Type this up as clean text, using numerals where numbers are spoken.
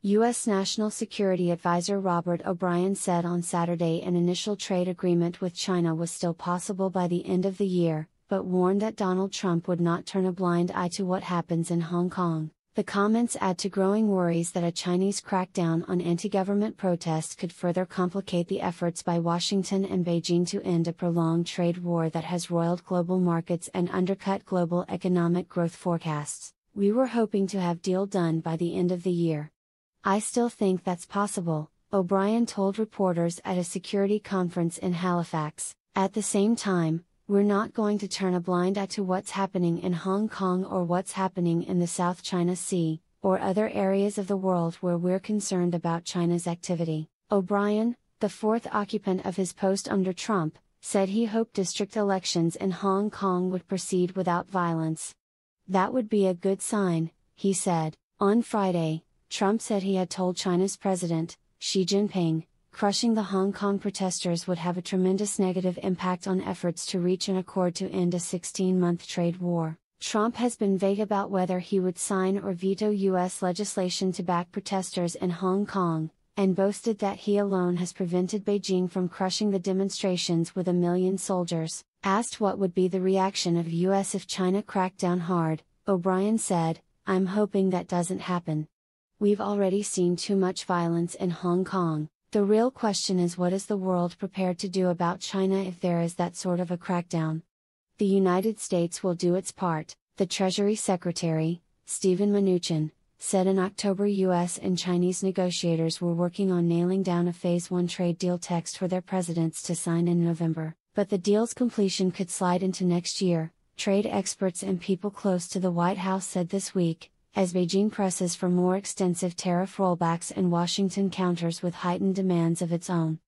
U.S. National Security Advisor Robert O'Brien said on Saturday an initial trade agreement with China was still possible by the end of the year, but warned that Donald Trump would not turn a blind eye to what happens in Hong Kong. The comments add to growing worries that a Chinese crackdown on anti-government protests could further complicate the efforts by Washington and Beijing to end a prolonged trade war that has roiled global markets and undercut global economic growth forecasts. "We were hoping to have deal done by the end of the year. I still think that's possible," O'Brien told reporters at a security conference in Halifax. "At the same time, we're not going to turn a blind eye to what's happening in Hong Kong or what's happening in the South China Sea, or other areas of the world where we're concerned about China's activity." O'Brien, the fourth occupant of his post under Trump, said he hoped district elections in Hong Kong would proceed without violence. "That would be a good sign," he said. On Friday, Trump said he had told China's President, Xi Jinping, crushing the Hong Kong protesters would have a tremendous negative impact on efforts to reach an accord to end a 16-month trade war. Trump has been vague about whether he would sign or veto U.S. legislation to back protesters in Hong Kong, and boasted that he alone has prevented Beijing from crushing the demonstrations with 1 million soldiers. Asked what would be the reaction of U.S. if China cracked down hard, O'Brien said, "I'm hoping that doesn't happen. We've already seen too much violence in Hong Kong. The real question is, what is the world prepared to do about China if there is that sort of a crackdown? The United States will do its part," the Treasury Secretary, Steven Mnuchin, said in October. U.S. and Chinese negotiators were working on nailing down a Phase 1 trade deal text for their presidents to sign in November, but the deal's completion could slide into next year, trade experts and people close to the White House said this week, as Beijing presses for more extensive tariff rollbacks and Washington counters with heightened demands of its own.